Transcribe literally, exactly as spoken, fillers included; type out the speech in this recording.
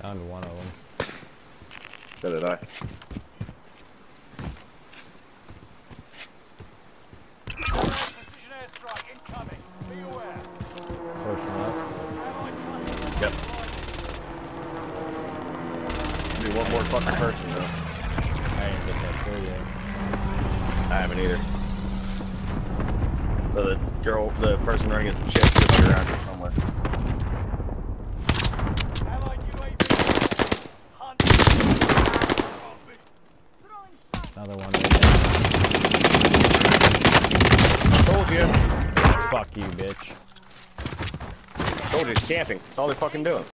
Found one of them. So did I. Precision airstrike incoming. Be aware. Pushing up. Yep. Do one more fucking person though. I ain't getting that kill yet. I haven't either. So the girl, the person running his chest is around here somewhere. Allied U A V. Hunt. Another one. Told you. Fuck you, bitch. Told you, it's camping. That's all they're fucking doing.